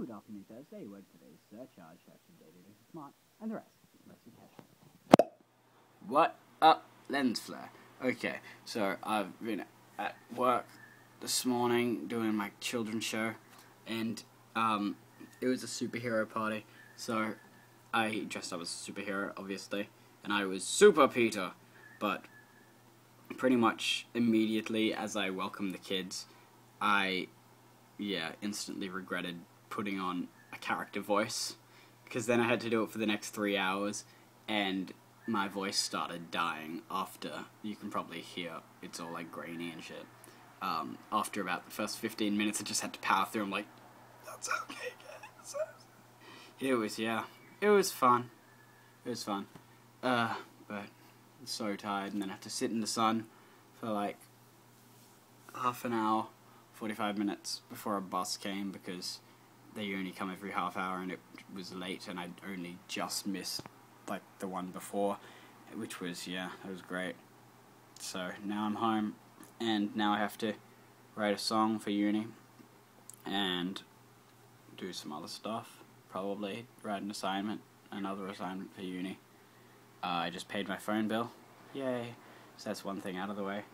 Good afternoon, Thursday. Word today's surcharge, action dated smart, and the rest. Let's see cash. What up, lens flare? Okay, so I've been at work this morning doing my children's show, and it was a superhero party, so I dressed up as a superhero, obviously, and I was Super Peter, but pretty much immediately as I welcomed the kids, I instantly regretted putting on a character voice, because then I had to do it for the next 3 hours, and my voice started dying after. You can probably hear it's all like grainy and shit. After about the first 15 minutes, I just had to power through. I'm like, that's okay, guys. It was fun. It was fun. But I'm so tired, and then I have to sit in the sun for like half an hour, 45 minutes before a bus came, because they only come every half hour, and it was late, and I'd only just missed like the one before, which was, it was great. So now I'm home, and now I have to write a song for uni and do some other stuff, probably write another assignment for uni. I just paid my phone bill, yay, so that's one thing out of the way.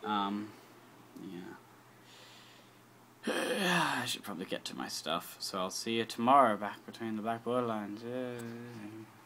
I should probably get to my stuff, so I'll see you tomorrow back between the blackboard lines.